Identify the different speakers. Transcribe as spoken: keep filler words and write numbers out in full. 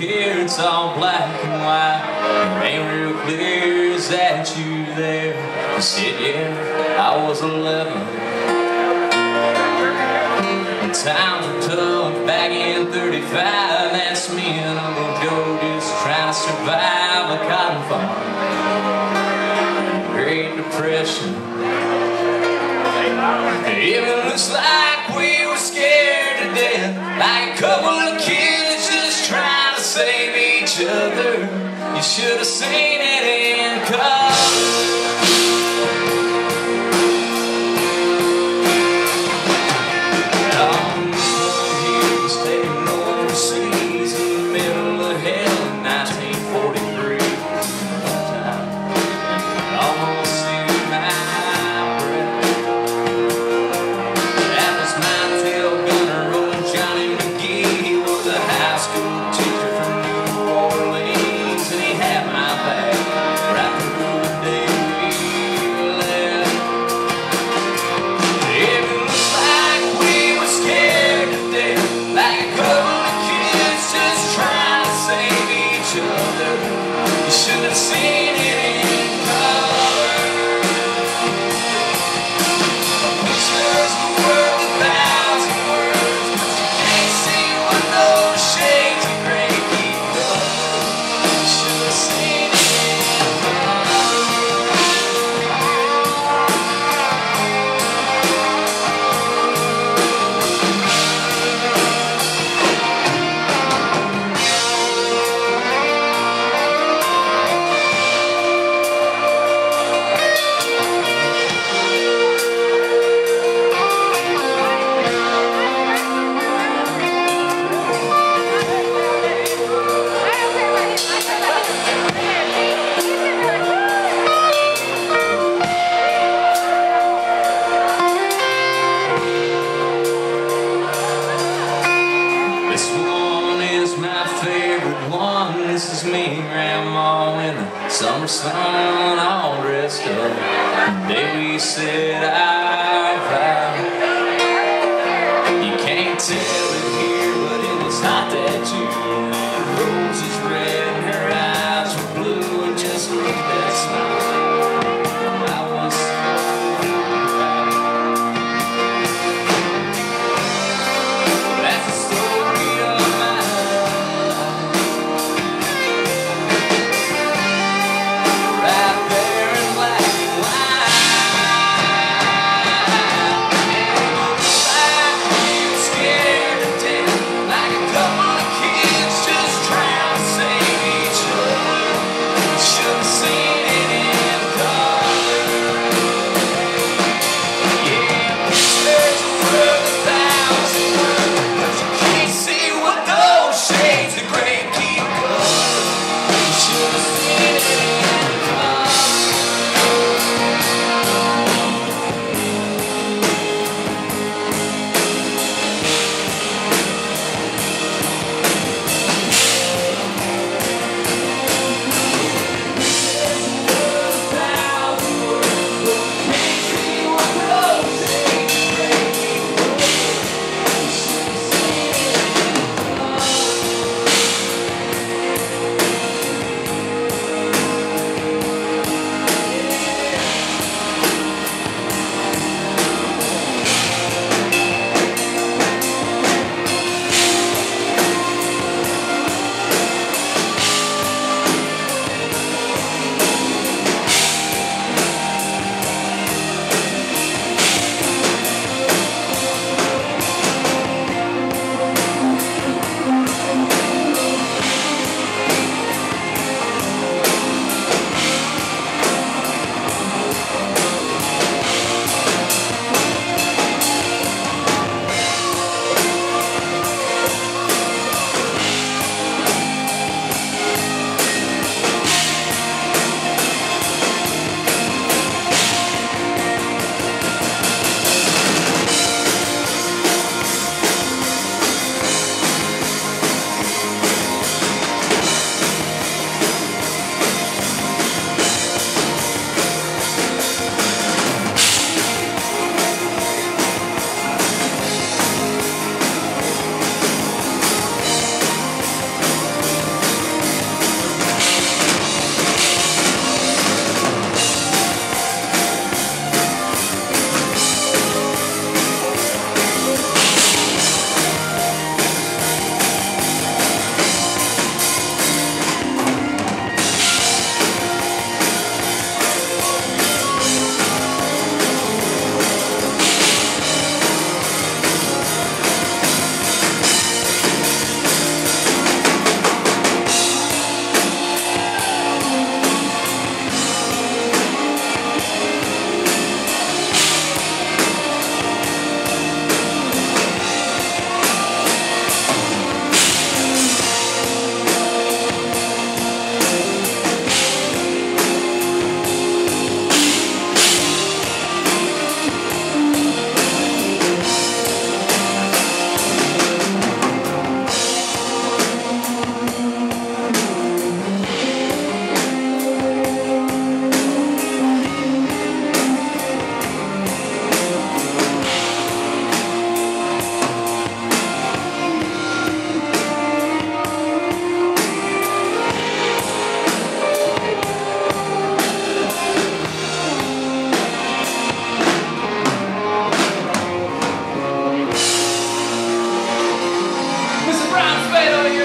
Speaker 1: here it's all black and white. It ain't real clear, is that you there? I said, yeah, I was eleven. And times were tough back in thirty-five. That's me and Uncle Joe just trying to survive a cotton farm. Great Depression. It looks like we were scared to death, like a couple of kids just trying to save each other. You should have seen it in color. This is me and Grandma in the summer sun, all dressed up. The day we said our vow. You can't tell it here, but it was hot that June. The rose is red and her eyes were blue, and just look at that smile. I was so proud. That's the story of my I've spent all your